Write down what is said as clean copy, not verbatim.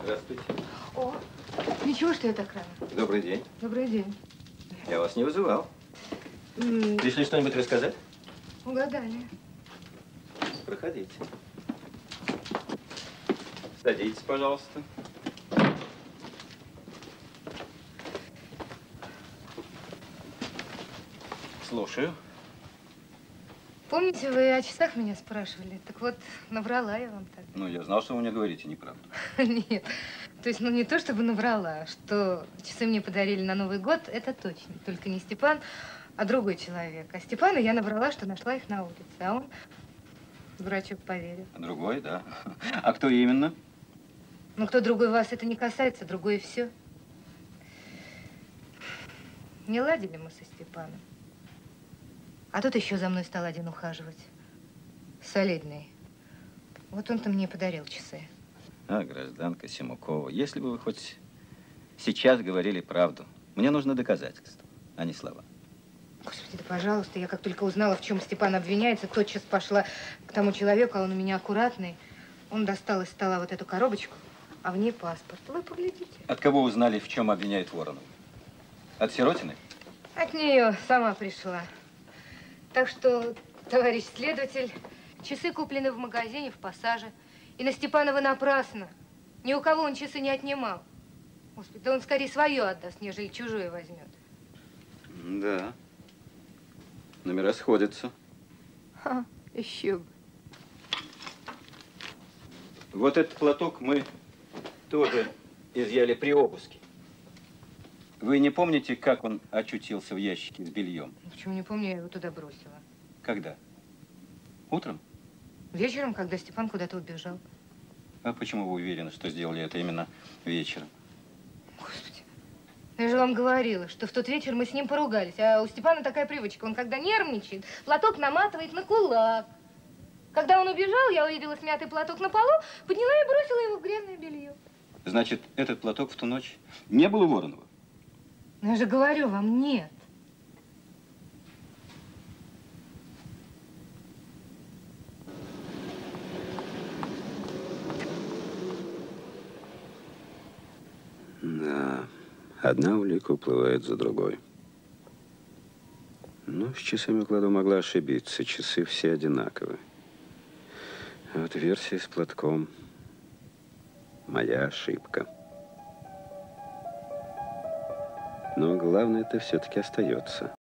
Здравствуйте. О, ничего, что я так рано. Добрый день. Добрый день. Я вас не вызывал. Пришли что-нибудь рассказать? Угадали. Проходите. Садитесь, пожалуйста. Слушаю. Помните, вы о часах меня спрашивали? Так вот, наврала я вам так. Ну, я знал, что вы мне говорите неправду. Нет. То есть, ну, не то, чтобы наврала, что часы мне подарили на Новый год, это точно. Только не Степан, а другой человек. А Степану я наврала, что нашла их на улице. А он, дурачок, поверил. Другой, да. А кто именно? Ну, кто другой вас это не касается, другое все. Не ладили мы со Степаном. А тут еще за мной стал один ухаживать. Солидный. Вот он-то мне подарил часы. А, гражданка Симукова, если бы вы хоть сейчас говорили правду, мне нужно доказательства, а не слова. Господи, да пожалуйста, я как только узнала, в чем Степан обвиняется, тотчас пошла к тому человеку, а он у меня аккуратный. Он достал из стола вот эту коробочку, а в ней паспорт. Вы поглядите. От кого узнали, в чем обвиняют Воронова? От Сиротиной? От нее сама пришла. Так что, товарищ следователь, часы куплены в магазине в Пассаже. И на Степана вы напрасно. Ни у кого он часы не отнимал. Господи, да он скорее свое отдаст, нежели чужое возьмет. Да. Номера сходятся. Ха, еще бы. Вот этот платок мы тоже изъяли при обыске. Вы не помните, как он очутился в ящике с бельем? Почему не помню, я его туда бросила. Когда? Утром? Вечером, когда Степан куда-то убежал. А почему вы уверены, что сделали это именно вечером? Господи, я же вам говорила, что в тот вечер мы с ним поругались. А у Степана такая привычка. Он, когда нервничает, платок наматывает на кулак. Когда он убежал, я увидела смятый платок на полу, подняла и бросила его в грязное белье. Значит, этот платок в ту ночь не был у Воронова? Но я же говорю вам, нет. Да, одна улика уплывает за другой. Ну, с часами Кладо могла ошибиться. Часы все одинаковые. А вот версия с платком – моя ошибка. Но главное-то все-таки остается.